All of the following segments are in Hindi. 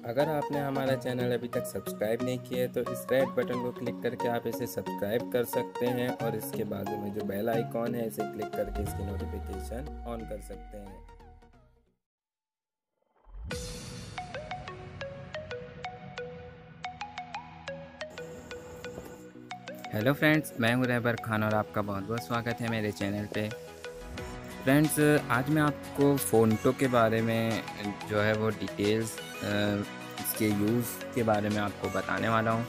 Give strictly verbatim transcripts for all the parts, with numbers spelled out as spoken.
अगर आपने हमारा चैनल अभी तक सब्सक्राइब नहीं किया है तो इस रेड बटन को क्लिक करके आप इसे सब्सक्राइब कर सकते हैं और इसके बाजू में जो बेल आइकॉन है इसे क्लिक करके इसकी नोटिफिकेशन ऑन कर सकते हैं। हेलो फ्रेंड्स, मैं हूं रहबर खान और आपका बहुत बहुत स्वागत है मेरे चैनल पे। फ्रेंड्स, आज मैं आपको फ़ोटो के बारे में जो है वो डिटेल्स इसके यूज़ के बारे में आपको बताने वाला हूं।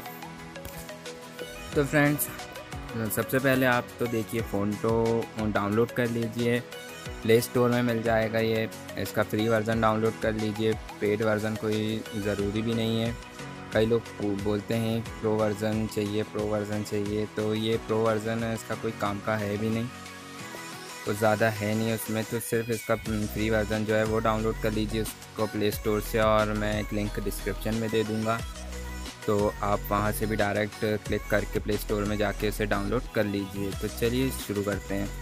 तो फ्रेंड्स, सबसे पहले आप तो देखिए फ़ोटो डाउनलोड कर लीजिए, प्ले स्टोर में मिल जाएगा। ये इसका फ्री वर्ज़न डाउनलोड कर लीजिए, पेड वर्ज़न कोई ज़रूरी भी नहीं है। कई लोग बोलते हैं प्रो वर्ज़न चाहिए प्रो वर्ज़न चाहिए, तो ये प्रो वर्ज़न है, इसका कोई काम का है भी नहीं, कुछ ज़्यादा है नहीं उसमें। तो सिर्फ इसका फ्री वर्ज़न जो है वो डाउनलोड कर लीजिए उसको प्ले स्टोर से, और मैं एक लिंक डिस्क्रिप्शन में दे दूँगा, तो आप वहाँ से भी डायरेक्ट क्लिक करके प्ले स्टोर में जाके उसे डाउनलोड कर लीजिए। तो चलिए शुरू करते हैं।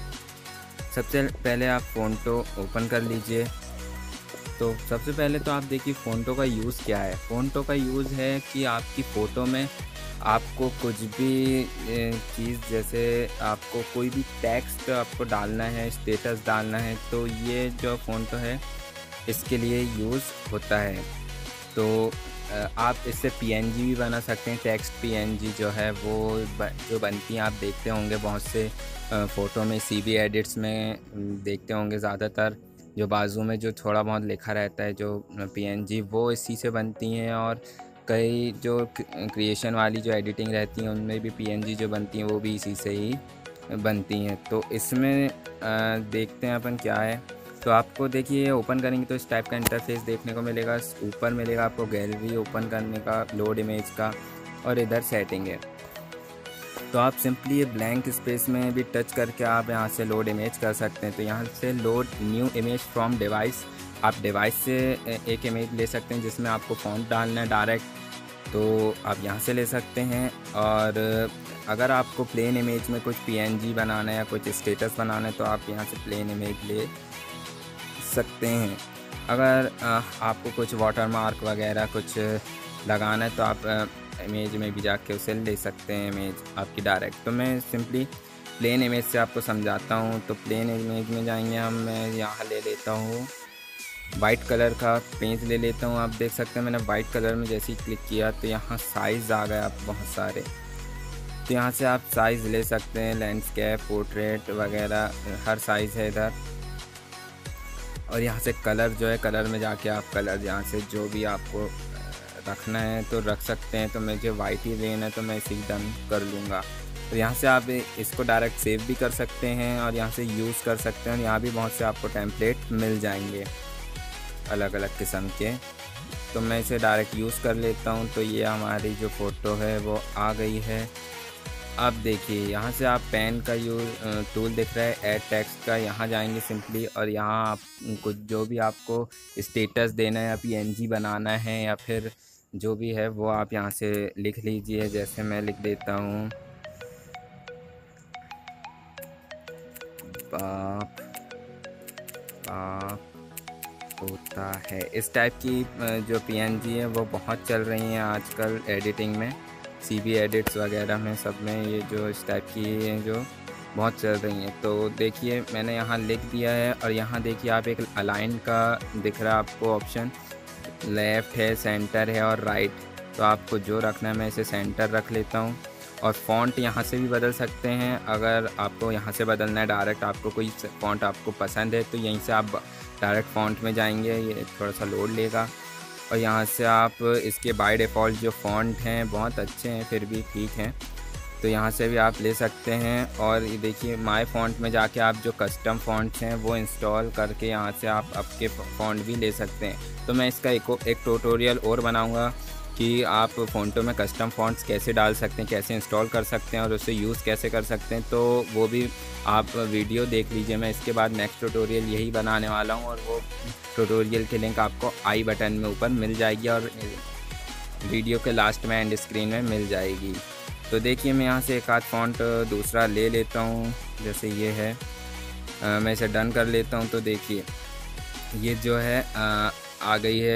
सबसे पहले आप फ़ोटो ओपन कर लीजिए। तो सबसे पहले तो आप देखिए फ़ोटो का यूज़ क्या है। फ़ोटो का यूज़ है कि आपकी फ़ोटो में आपको कुछ भी चीज़, जैसे आपको कोई भी टेक्स्ट आपको डालना है, स्टेटस डालना है, तो ये जो फ़ोटो है इसके लिए यूज़ होता है। तो आप इससे पीएनजी भी बना सकते हैं। टेक्स्ट पीएनजी जो है वो जो बनती हैं, आप देखते होंगे बहुत से फ़ोटो में, सीवी एडिट्स में देखते होंगे ज़्यादातर, जो बाजू में जो थोड़ा बहुत लिखा रहता है जो पीएनजी, वो इसी से बनती हैं। और कई जो क्रिएशन वाली जो एडिटिंग रहती हैं उनमें भी पीएनजी जो बनती हैं वो भी इसी से ही बनती हैं। तो इसमें देखते हैं अपन क्या है। तो आपको देखिए ओपन करेंगे तो इस टाइप का इंटरफेस देखने को मिलेगा। ऊपर मिलेगा आपको गैलरी ओपन करने का, लोड इमेज का, और इधर सेटिंग है। तो आप सिंपली ये ब्लैंक स्पेस में भी टच करके आप यहाँ से लोड इमेज कर सकते हैं। तो यहाँ से load new image from device, आप डिवाइस से एक इमेज ले सकते हैं जिसमें आपको फ़ॉन्ट डालना है डायरेक्ट, तो आप यहाँ से ले सकते हैं। और अगर आपको प्लेन इमेज में कुछ पीएनजी बनाना है या कुछ स्टेटस बनाना है तो आप यहाँ से प्लेन इमेज ले सकते हैं। अगर आपको कुछ वाटरमार्क वगैरह कुछ लगाना है तो आप इमेज में भी जाके उसे ले सकते हैं, इमेज आपकी डायरेक्ट। तो मैं सिंपली प्लेन इमेज से आपको समझाता हूँ। तो प्लेन इमेज में जाएंगे हम, मैं यहाँ ले लेता हूँ वाइट कलर का पेज ले लेता हूँ। आप देख सकते हैं मैंने वाइट कलर में जैसे ही क्लिक किया तो यहाँ साइज़ आ गया बहुत सारे। तो यहाँ से आप साइज़ ले सकते हैं, लैंडस्केप, पोर्ट्रेट वगैरह हर साइज़ है इधर। और यहाँ से कलर जो है, कलर में जाके आप कलर यहाँ से जो भी आपको रखना है तो रख सकते हैं। तो मुझे वाइट ही लेना है तो मैं इसी डन कर लूँगा। तो यहाँ से आप इसको डायरेक्ट सेव भी कर सकते हैं और यहाँ से यूज़ कर सकते हैं। और यहाँ भी बहुत से आपको टेम्पलेट मिल जाएंगे अलग अलग किस्म के। तो मैं इसे डायरेक्ट यूज़ कर लेता हूँ। तो ये हमारी जो फ़ोटो है वो आ गई है। अब देखिए यहाँ से आप पेन का यूज़ टूल दिख रहा है, ऐड टेक्स्ट का, यहाँ जाएंगे सिंपली, और यहाँ आप कुछ जो भी आपको स्टेटस देना है या पीएनजी बनाना है या फिर जो भी है वो आप यहाँ से लिख लीजिए। जैसे मैं लिख देता हूँ बाप बाप होता है। इस टाइप की जो पीएनजी है वो बहुत चल रही हैं आजकल एडिटिंग में, सीवी एडिट्स वगैरह में, सब में ये जो इस टाइप की हैं जो बहुत चल रही हैं। तो देखिए मैंने यहाँ लिख दिया है। और यहाँ देखिए आप एक अलाइन का दिख रहा है आपको ऑप्शन, लेफ़्ट है, सेंटर है और राइट। तो आपको जो रखना है मैं इसे सेंटर रख लेता हूँ। और फ़ॉन्ट यहाँ से भी बदल सकते हैं। अगर आपको यहाँ से बदलना है डायरेक्ट, आपको कोई फ़ॉन्ट आपको पसंद है तो यहीं से आप डायरेक्ट फ़ॉन्ट में जाएंगे, ये थोड़ा सा लोड लेगा। और यहाँ से आप इसके बाय डिफ़ॉल्ट जो फ़ॉन्ट हैं बहुत अच्छे हैं, फिर भी ठीक हैं, तो यहाँ से भी आप ले सकते हैं। और ये देखिए माय फ़ॉन्ट में जाके आप जो कस्टम फ़ॉन्ट्स हैं वो इंस्टॉल करके यहाँ से आप आपके फ़ॉन्ट भी ले सकते हैं। तो मैं इसका एक एक ट्यूटोरियल और बनाऊँगा कि आप फ़ोटो में कस्टम फ़ॉन्ट्स कैसे डाल सकते हैं, कैसे इंस्टॉल कर सकते हैं और उसे यूज़ कैसे कर सकते हैं। तो वो भी आप वीडियो देख लीजिए। मैं इसके बाद नेक्स्ट ट्यूटोरियल यही बनाने वाला हूँ, और वो ट्यूटोरियल की लिंक आपको आई बटन में ऊपर मिल जाएगी और वीडियो के लास्ट में एंड स्क्रीन में मिल जाएगी। तो देखिए मैं यहाँ से एक आध फ़ॉन्ट दूसरा ले लेता हूँ, जैसे ये है, आ, मैं इसे डन कर लेता हूँ। तो देखिए ये जो है आ, आ गई है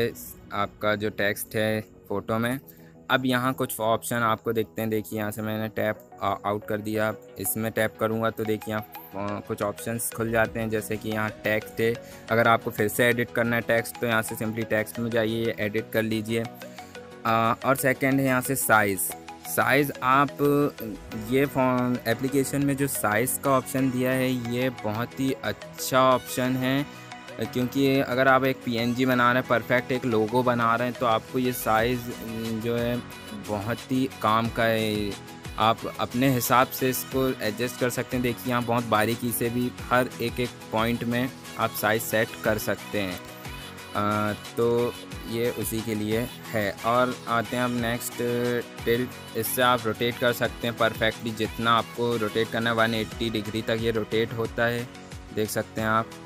आपका जो टेक्स्ट है फ़ोटो में। अब यहाँ कुछ ऑप्शन आपको दिखते हैं, देखिए यहाँ से मैंने टैप आउट कर दिया। इसमें टैप करूँगा तो देखिए यहाँ कुछ ऑप्शंस खुल जाते हैं, जैसे कि यहाँ टेक्स्ट है। अगर आपको फिर से एडिट करना है टेक्स्ट तो यहाँ से सिंपली टेक्स्ट में जाइए, एडिट कर लीजिए। और सेकंड है यहाँ से साइज़। साइज़ आप ये फ़ोन एप्लीकेशन में जो साइज़ का ऑप्शन दिया है ये बहुत ही अच्छा ऑप्शन है, क्योंकि अगर आप एक पीएनजी बना रहे हैं, परफेक्ट एक लोगो बना रहे हैं, तो आपको ये साइज़ जो है बहुत ही काम का है। आप अपने हिसाब से इसको एडजस्ट कर सकते हैं। देखिए यहाँ बहुत बारीकी से भी हर एक एक पॉइंट में आप साइज़ सेट कर सकते हैं। आ, तो ये उसी के लिए है। और आते हैं अब नेक्स्ट टिल्ट। इससे आप रोटेट कर सकते हैं परफेक्टली, जितना आपको रोटेट करना है एक सौ अस्सी डिग्री तक ये रोटेट होता है, देख सकते हैं आप।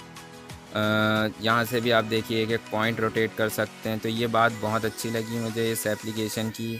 यहाँ से भी आप देखिए एक एक पॉइंट रोटेट कर सकते हैं। तो ये बात बहुत अच्छी लगी मुझे इस एप्लीकेशन की।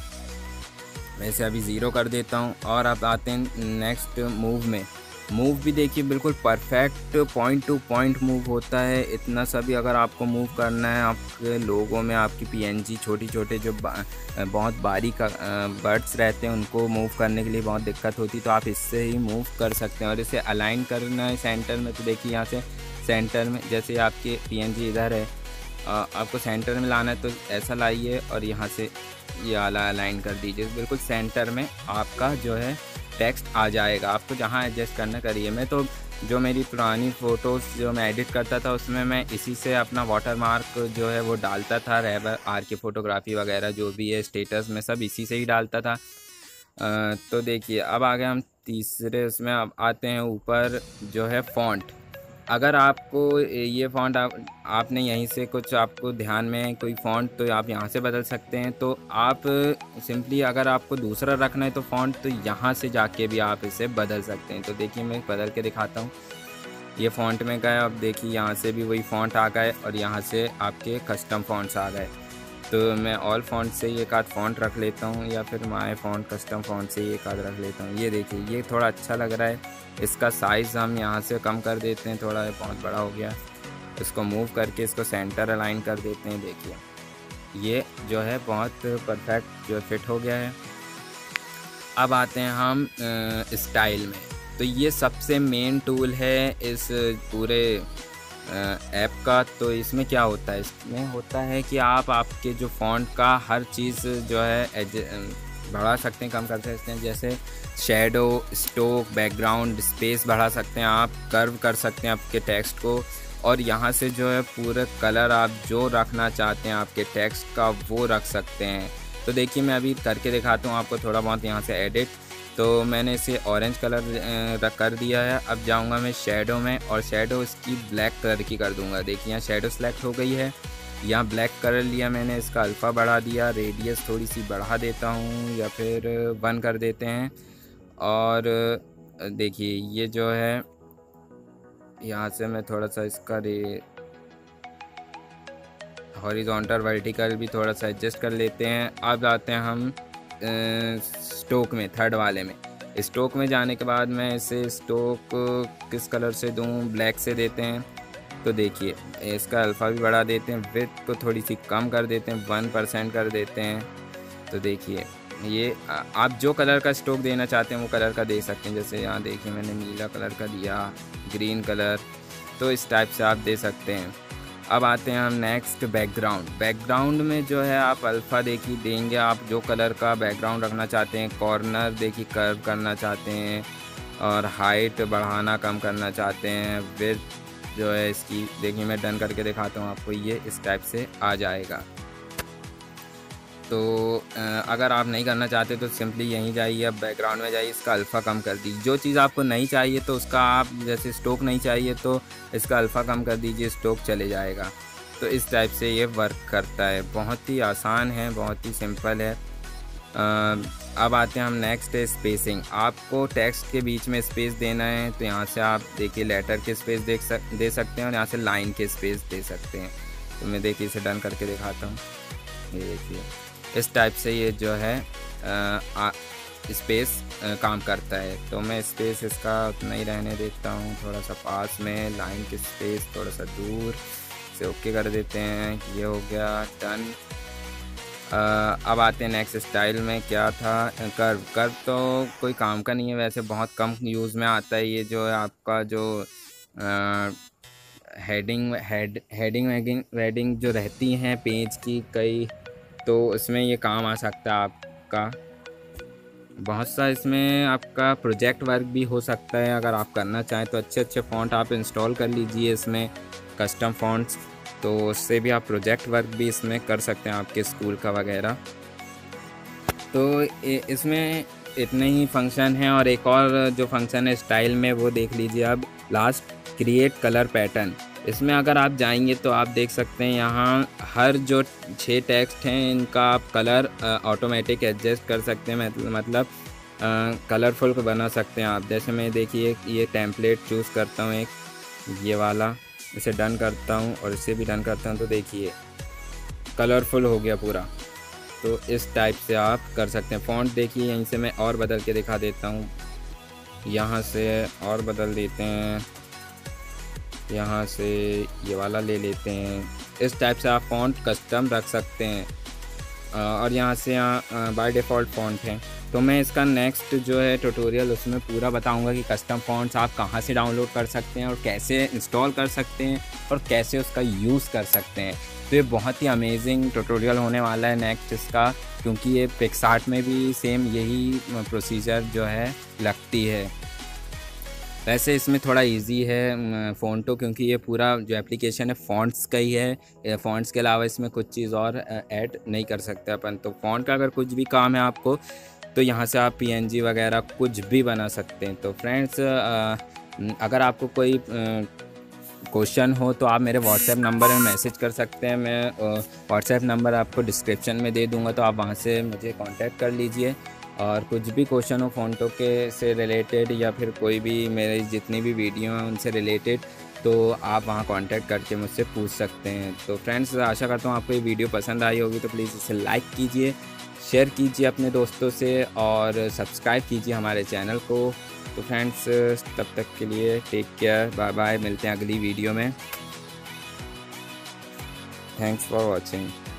वैसे अभी ज़ीरो कर देता हूँ। और अब आते हैं नेक्स्ट मूव में। मूव भी देखिए बिल्कुल perfect point to point move होता है। इतना सा भी अगर आपको मूव करना है, आपके लोगों में आपकी पीएनजी छोटी छोटे जो बा, बहुत बारीक बर्ड्स रहते हैं उनको मूव करने के लिए बहुत दिक्कत होती है, तो आप इससे ही मूव कर सकते हैं। और इसे अलाइन करना है सेंटर में, तो देखिए यहाँ से सेंटर में, जैसे आपके पीएनजी इधर है, आपको सेंटर में लाना है तो ऐसा लाइए और यहाँ से ये वाला अलाइन कर दीजिए। बिल्कुल सेंटर में आपका जो है टेक्स्ट आ जाएगा। आपको जहाँ एडजस्ट करना करिए। मैं तो जो मेरी पुरानी फ़ोटोज़ जो मैं एडिट करता था उसमें मैं इसी से अपना वाटर मार्क जो है वो डालता था। रहबर आर के फ़ोटोग्राफ़ी वगैरह जो भी है स्टेटस में सब इसी से ही डालता था। आ, तो देखिए अब आ गए हम तीसरे उसमें। अब आते हैं ऊपर जो है फ़ॉन्ट। अगर आपको ये फ़ॉन्ट आप, आपने यहीं से कुछ आपको ध्यान में कोई फ़ॉन्ट तो आप यहाँ से बदल सकते हैं। तो आप सिंपली अगर आपको दूसरा रखना है तो फ़ॉन्ट तो यहाँ से जाके भी आप इसे बदल सकते हैं। तो देखिए मैं बदल के दिखाता हूँ। ये फ़ॉन्ट में गए, अब देखिए यहाँ से भी वही फ़ॉन्ट आ गए और यहाँ से आपके कस्टम फ़ॉन्ट्स आ गए। तो मैं ऑल फ़ॉन्ट से एक आध फ़ॉन्ट रख लेता हूँ, या फिर माय फ़ॉन्ट कस्टम फ़ॉन्ट से एक आध रख लेता हूँ। ये देखिए ये थोड़ा अच्छा लग रहा है। इसका साइज़ हम यहाँ से कम कर देते हैं, थोड़ा बहुत बड़ा हो गया। इसको मूव करके इसको सेंटर अलाइन कर देते हैं। देखिए ये जो है बहुत परफेक्ट जो फिट हो गया है। अब आते हैं हम स्टाइल में। तो ये सबसे मेन टूल है इस पूरे ऐप का। तो इसमें क्या होता है, इसमें होता है कि आप आपके जो फ़ॉन्ट का हर चीज़ जो है बढ़ा सकते हैं, कम कर सकते हैं। जैसे शैडो, स्ट्रोक, बैकग्राउंड, स्पेस बढ़ा सकते हैं आप, कर्व कर सकते हैं आपके टेक्स्ट को। और यहाँ से जो है पूरे कलर आप जो रखना चाहते हैं आपके टेक्स्ट का वो रख सकते हैं। तो देखिए मैं अभी करके दिखाता हूँ आपको थोड़ा बहुत यहाँ से एडिट। तो मैंने इसे ऑरेंज कलर कर दिया है। अब जाऊँगा मैं शैडो में और शैडो इसकी ब्लैक कलर की कर दूँगा। देखिए यहाँ शैडो सेलेक्ट हो गई है, यहाँ ब्लैक कलर लिया मैंने, इसका अल्फ़ा बढ़ा दिया, रेडियस थोड़ी सी बढ़ा देता हूँ या फिर वन कर देते हैं। और देखिए ये जो है यहाँ से मैं थोड़ा सा इसका रे हॉरिजॉन्टल वर्टिकल भी थोड़ा सा एडजस्ट कर लेते हैं। अब आते हैं हम स्ट्रोक में, थर्ड वाले में। स्ट्रोक में जाने के बाद मैं इसे स्ट्रोक किस कलर से दूँ, ब्लैक से देते हैं। तो देखिए इसका अल्फ़ा भी बढ़ा देते हैं, विड्थ को थोड़ी सी कम कर देते हैं, वन परसेंट कर देते हैं। तो देखिए ये आप जो कलर का स्ट्रोक देना चाहते हैं वो कलर का दे सकते हैं। जैसे यहाँ देखिए मैंने नीला कलर का दिया, ग्रीन कलर, तो इस टाइप से आप दे सकते हैं। अब आते हैं हम नेक्स्ट बैकग्राउंड। बैकग्राउंड में जो है आप अल्फ़ा देखिए देंगे, आप जो कलर का बैकग्राउंड रखना चाहते हैं। कॉर्नर देखिए कर्व करना चाहते हैं, और हाइट बढ़ाना कम करना चाहते हैं। विड्थ जो है इसकी देखिए मैं डन करके दिखाता हूँ आपको, ये इस टाइप से आ जाएगा। तो अगर आप नहीं करना चाहते तो सिंपली यहीं जाइए, अब बैकग्राउंड में जाइए, इसका अल्फ़ा कम कर दीजिए। जो चीज़ आपको नहीं चाहिए तो उसका आप, जैसे स्ट्रोक नहीं चाहिए तो इसका अल्फ़ा कम कर दीजिए, स्ट्रोक चले जाएगा। तो इस टाइप से ये वर्क करता है। बहुत ही आसान है, बहुत ही सिंपल है। अब आते हैं हम नेक्स्ट है स्पेसिंग। आपको टेक्स्ट के बीच में स्पेस देना है तो यहाँ से आप देखिए लेटर के स्पेस देख सक दे सकते हैं, और यहाँ से लाइन के स्पेस दे सकते हैं। तो मैं देखिए इसे डन करके दिखाता हूँ। ये देखिए इस टाइप से ये जो है आ, स्पेस आ, काम करता है। तो मैं स्पेस इसका उतना ही रहने देता हूँ, थोड़ा सा पास में, लाइन के स्पेस थोड़ा सा दूर। से ओके कर देते हैं। ये हो गया डन। अब आते हैं नेक्स्ट स्टाइल में। क्या था, कर्व। कर्व तो कोई काम का नहीं है, वैसे बहुत कम यूज़ में आता है। ये जो है आपका जो heading head heading wedding wedding जो रहती हैं पेज की कई, तो इसमें ये काम आ सकता है आपका बहुत सा। इसमें आपका प्रोजेक्ट वर्क भी हो सकता है अगर आप करना चाहें तो। अच्छे अच्छे फ़ॉन्ट आप इंस्टॉल कर लीजिए इसमें, कस्टम फ़ॉन्ट्स, तो उससे भी आप प्रोजेक्ट वर्क भी इसमें कर सकते हैं आपके स्कूल का वगैरह। तो इसमें इतने ही फंक्शन हैं। और एक और जो फंक्शन है स्टाइल में, वो देख लीजिए अब लास्ट, क्रिएट कलर पैटर्न। इसमें अगर आप जाएंगे तो आप देख सकते हैं यहाँ हर जो छः टेक्स्ट हैं इनका आप कलर ऑटोमेटिक एडजस्ट कर सकते हैं, मतलब कलरफुल बना सकते हैं आप। जैसे मैं देखिए ये टेम्पलेट चूज़ करता हूँ एक, ये वाला, इसे डन करता हूँ और इसे भी डन करता हूँ, तो देखिए कलरफुल हो गया पूरा। तो इस टाइप से आप कर सकते हैं। फ़ॉन्ट देखिए यहीं से मैं और बदल के दिखा देता हूँ, यहाँ से और बदल देते हैं, यहाँ से ये वाला ले लेते हैं। इस टाइप से आप फ़ॉन्ट कस्टम रख सकते हैं। और यहाँ से यहाँ बाय डिफ़ॉल्ट फ़ॉन्ट है। तो मैं इसका नेक्स्ट जो है ट्यूटोरियल उसमें पूरा बताऊंगा कि कस्टम फ़ॉन्ट्स आप कहाँ से डाउनलोड कर सकते हैं और कैसे इंस्टॉल कर सकते हैं और कैसे उसका यूज़ कर सकते हैं। तो ये बहुत ही अमेजिंग ट्यूटोरियल होने वाला है नेक्स्ट इसका, क्योंकि ये पिक्सआर्ट में भी सेम यही प्रोसीजर जो है लगती है। वैसे इसमें थोड़ा इजी है फ़ॉन्टो, क्योंकि ये पूरा जो एप्लीकेशन है फ़ॉन्ट्स का ही है। फ़ॉन्ट्स के अलावा इसमें कुछ चीज़ और ऐड नहीं कर सकते अपन। तो फ़ॉन्ट का अगर कुछ भी काम है आपको, तो यहाँ से आप पीएनजी वगैरह कुछ भी बना सकते हैं। तो फ्रेंड्स, अगर आपको कोई क्वेश्चन हो तो आप मेरे व्हाट्सएप नंबर में मैसेज कर सकते हैं। मैं व्हाट्सएप नंबर आपको डिस्क्रिप्शन में दे दूँगा, तो आप वहाँ से मुझे कांटेक्ट कर लीजिए। और कुछ भी क्वेश्चन हो फ़ॉन्टो के से रिलेटेड या फिर कोई भी मेरी जितनी भी वीडियो हैं उनसे रिलेटेड, तो आप वहाँ कांटेक्ट करके मुझसे पूछ सकते हैं। तो फ्रेंड्स, आशा करता हूँ आपको ये वीडियो पसंद आई होगी, तो प्लीज़ इसे लाइक कीजिए, शेयर कीजिए अपने दोस्तों से और सब्सक्राइब कीजिए हमारे चैनल को। तो फ्रेंड्स, तब तक के लिए टेक केयर, बाय बाय, मिलते हैं अगली वीडियो में। Thanks for watching.